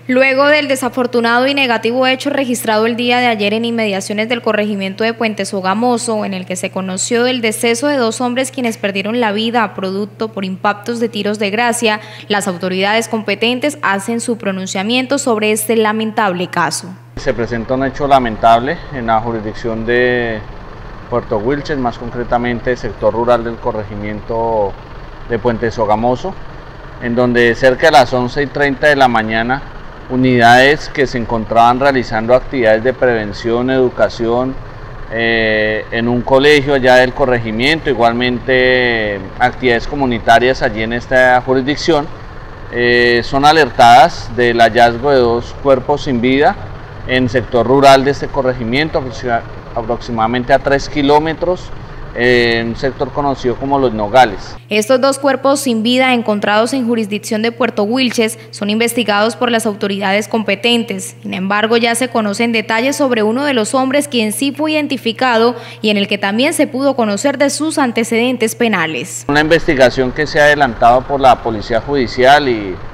Luego del desafortunado y negativo hecho registrado el día de ayer en inmediaciones del corregimiento de Puente Sogamoso, en el que se conoció del deceso de 2 hombres quienes perdieron la vida producto por impactos de tiros de gracia, las autoridades competentes hacen su pronunciamiento sobre este lamentable caso. Se presenta un hecho lamentable en la jurisdicción de Puerto Wilches, más concretamente sector rural del corregimiento de Puente Sogamoso, en donde cerca de las 11:30 de la mañana unidades que se encontraban realizando actividades de prevención, educación en un colegio allá del corregimiento, igualmente actividades comunitarias allí en esta jurisdicción, son alertadas del hallazgo de 2 cuerpos sin vida en sector rural de este corregimiento, aproximadamente a 3 kilómetros, en un sector conocido como Los Nogales. Estos 2 cuerpos sin vida encontrados en jurisdicción de Puerto Wilches son investigados por las autoridades competentes. Sin embargo, ya se conocen detalles sobre uno de los hombres quien sí fue identificado y en el que también se pudo conocer de sus antecedentes penales. Una investigación que se ha adelantado por la Policía Judicial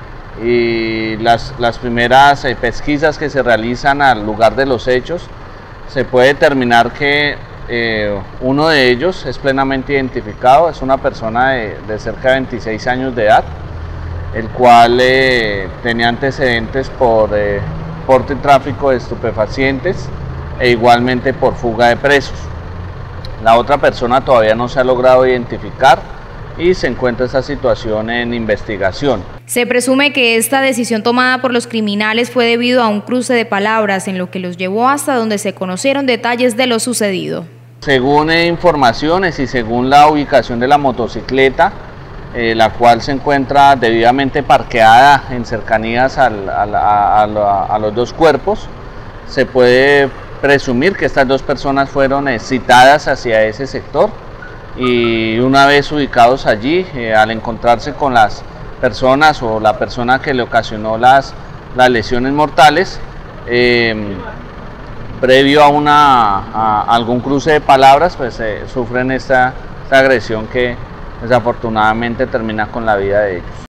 y las primeras pesquisas que se realizan al lugar de los hechos, se puede determinar que uno de ellos es plenamente identificado, es una persona de cerca de 26 años de edad, el cual tenía antecedentes por porte y tráfico de estupefacientes e igualmente por fuga de presos. La otra persona todavía no se ha logrado identificar y se encuentra esta situación en investigación. Se presume que esta decisión tomada por los criminales fue debido a un cruce de palabras en lo que los llevó hasta donde se conocieron detalles de lo sucedido. Según informaciones y según la ubicación de la motocicleta, la cual se encuentra debidamente parqueada en cercanías a los 2 cuerpos, se puede presumir que estas 2 personas fueron citadas hacia ese sector y una vez ubicados allí, al encontrarse con las personas o la persona que le ocasionó las lesiones mortales, previo a algún cruce de palabras, pues sufren esta agresión que desafortunadamente termina con la vida de ellos.